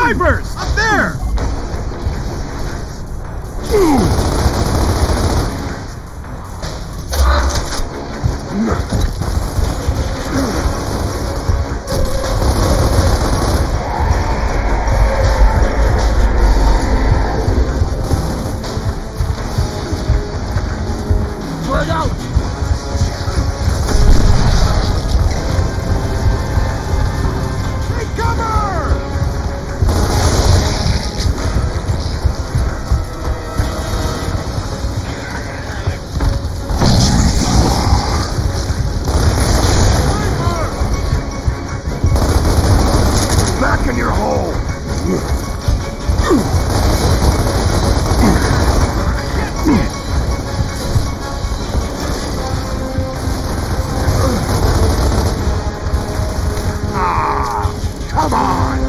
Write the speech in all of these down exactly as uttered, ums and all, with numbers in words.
Snipers! Up there! Spread out! Take cover! Back in your hole! Come on!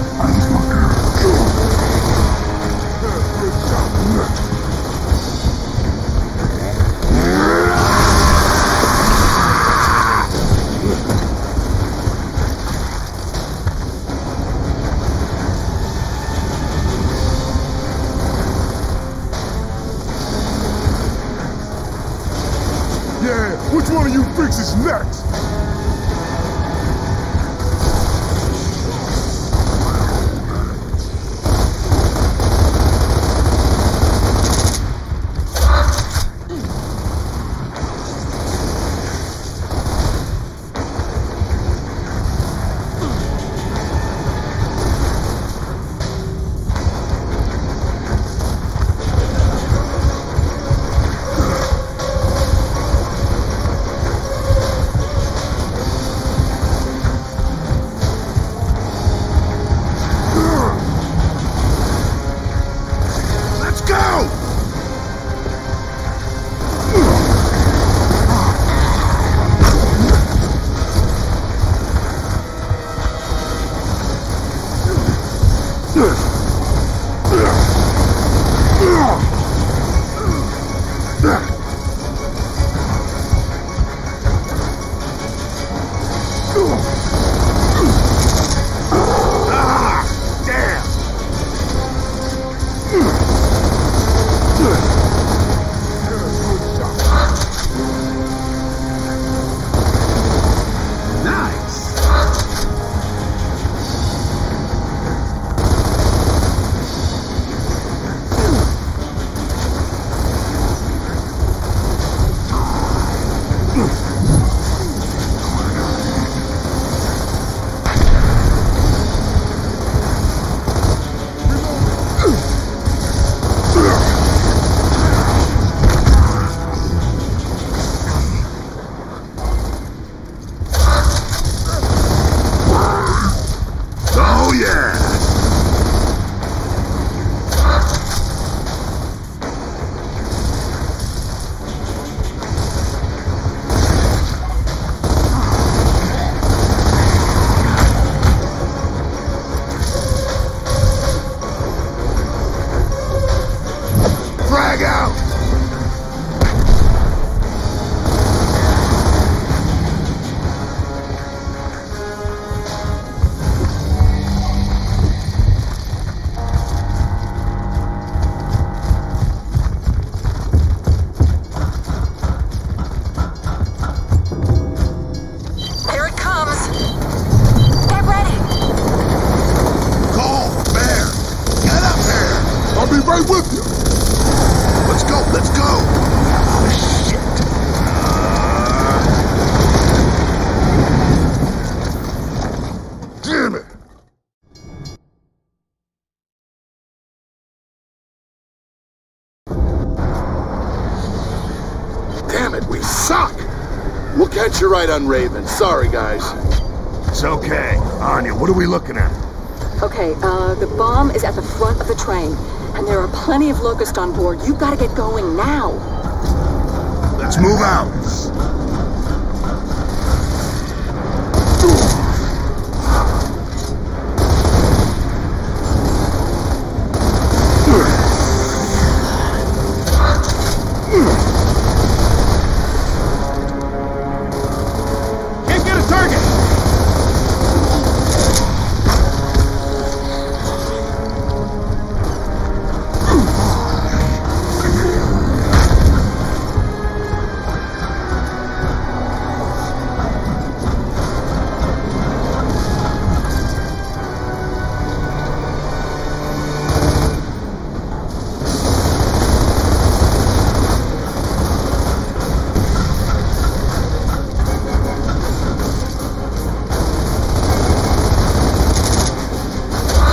Yeah, which one of you freaks is next? Catch you right on Raven. Sorry, guys. It's okay. Anya, what are we looking at? Okay, uh, the bomb is at the front of the train, and there are plenty of Locust on board. You've got to get going now. Let's move out.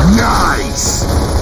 Nice!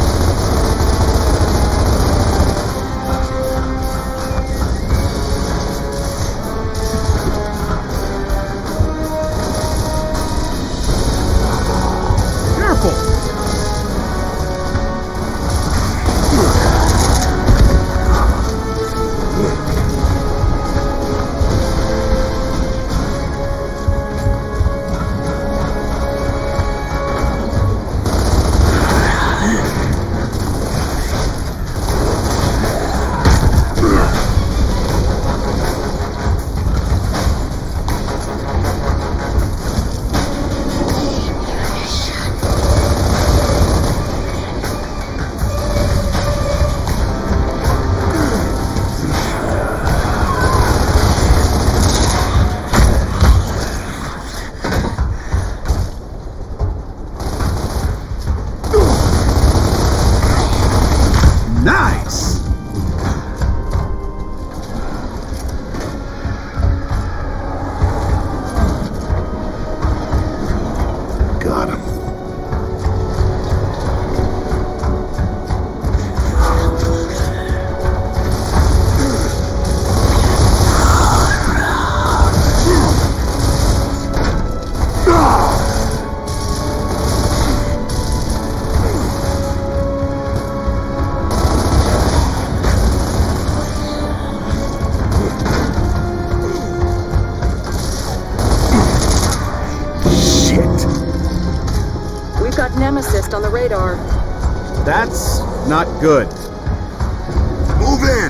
On the radar. That's not good. Move in!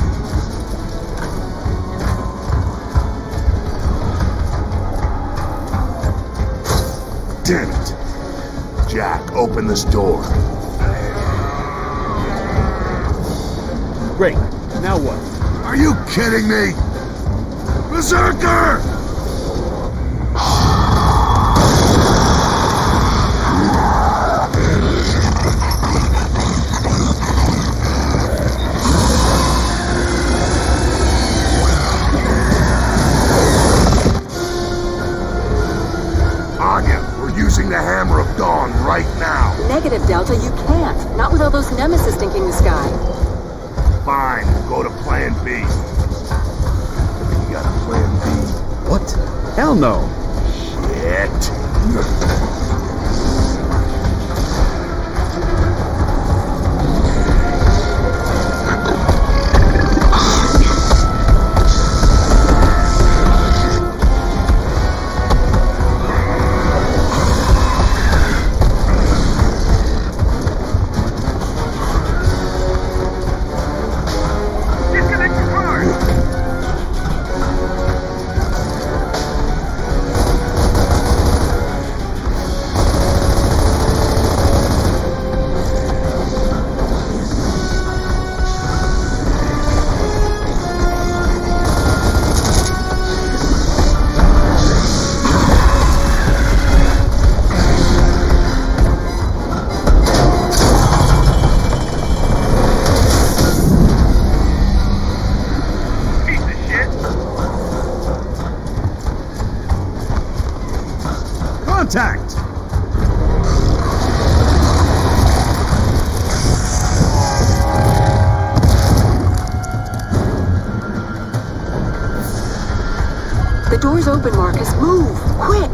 Damn it! Jack, open this door. Great. Now what? Are you kidding me? Berserker! The Hammer of Dawn right now. Negative, Delta, you can't. Not with all those nemesis stinking the sky. Fine, we'll go to Plan B. You got a Plan B? What? Hell no. Shit. Contact! The door's open, Marcus. Move! Quick!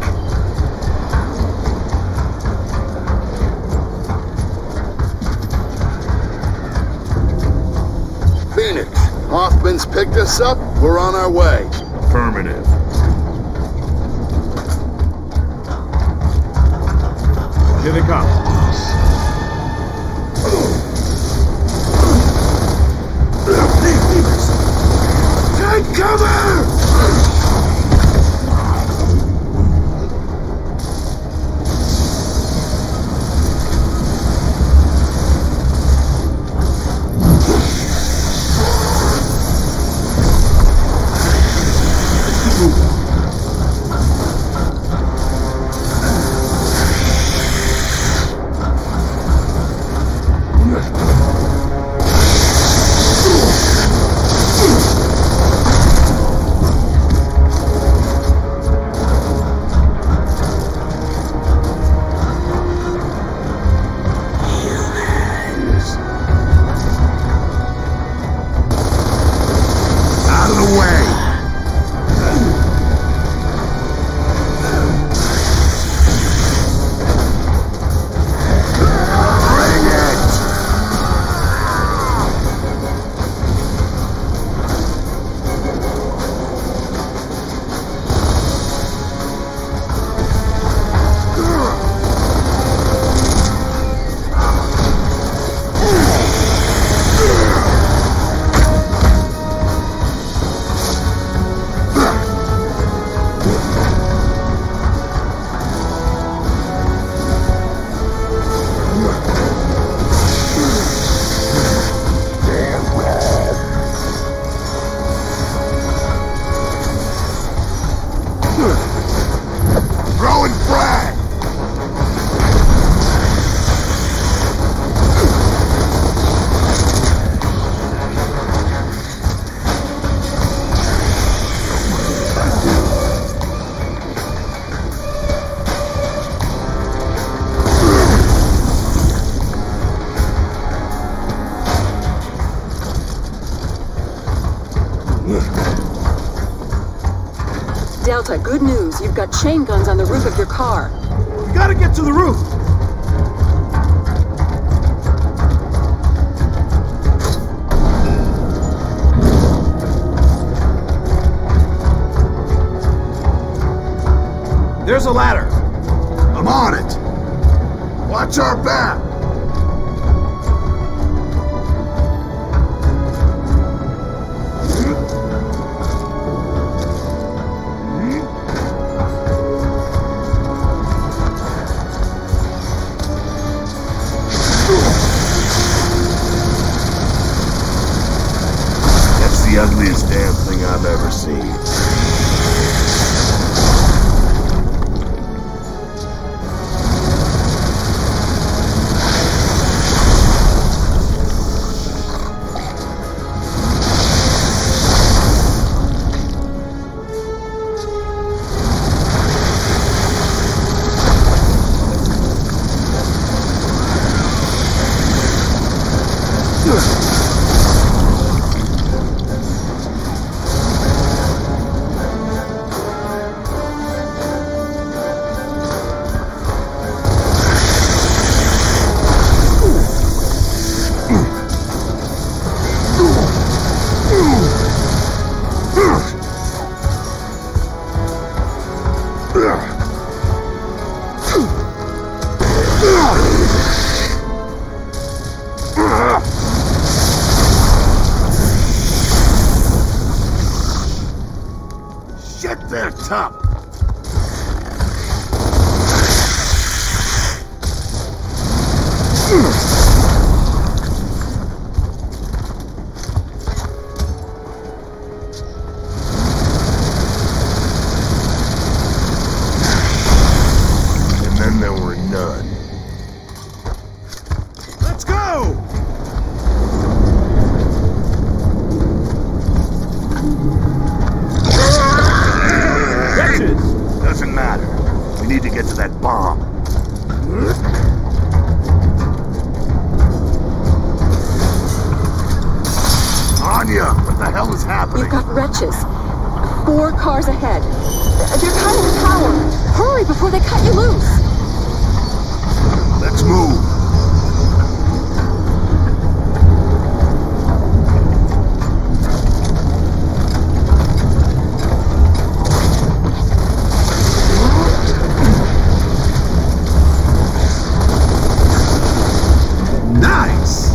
Phoenix, Hoffman's picked us up. We're on our way. Affirmative. Here they come. Take cover! Sasha, good news. You've got chain guns on the roof of your car. We gotta get to the roof! There's a ladder. I'm on it. Watch our back. That's the ugliest damn thing I've ever seen. Shit, they're tough. And then there were none. Let's go! Doesn't matter. We need to get to that bomb. Anya, what the hell is happening? You've got wretches. Four cars ahead. They're cutting the power. Hurry before they cut you loose. Let's move. Nice!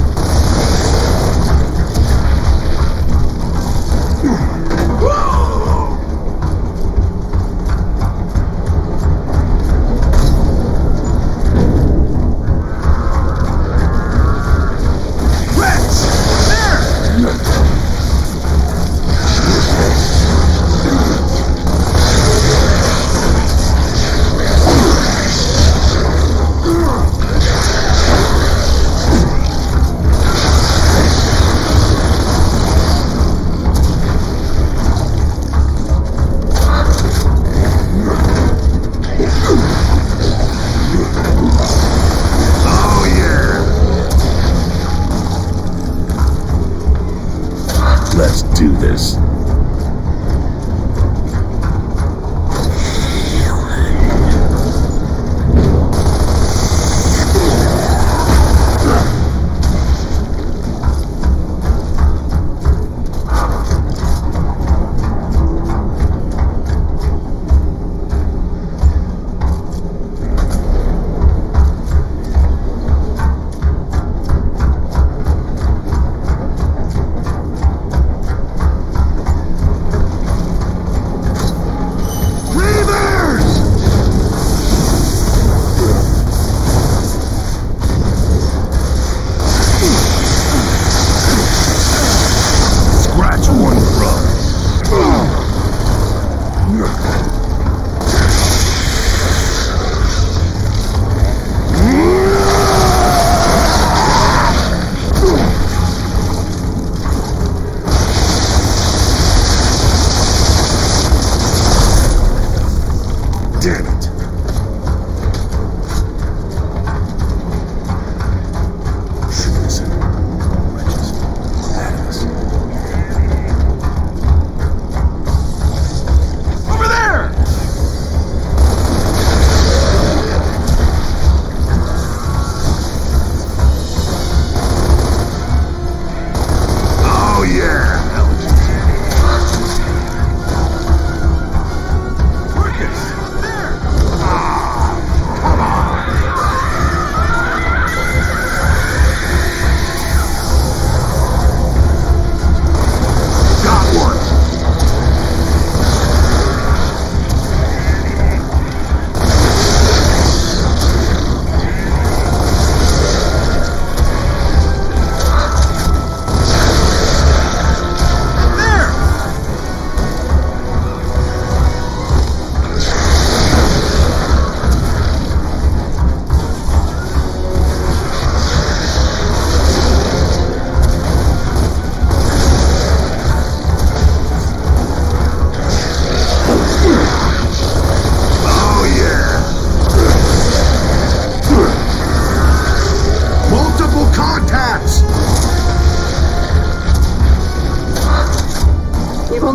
Let's do this.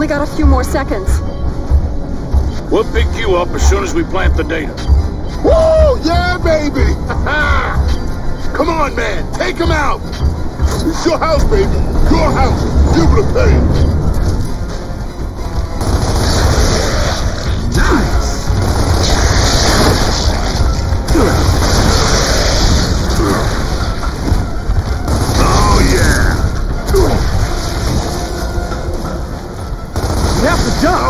only got a few more seconds. We'll pick you up as soon as we plant the data. Woo! Yeah, baby! Come on, man. Take him out. It's your house, baby. Your house. You able to pay. Nice! Oh, yeah! We have to jump!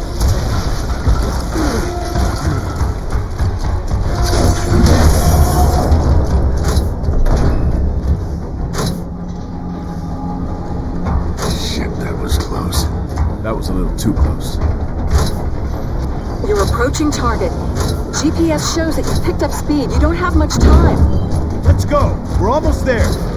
Shit, that was close. That was a little too close. You're approaching target. G P S shows that you've picked up speed. You don't have much time. Let's go! We're almost there!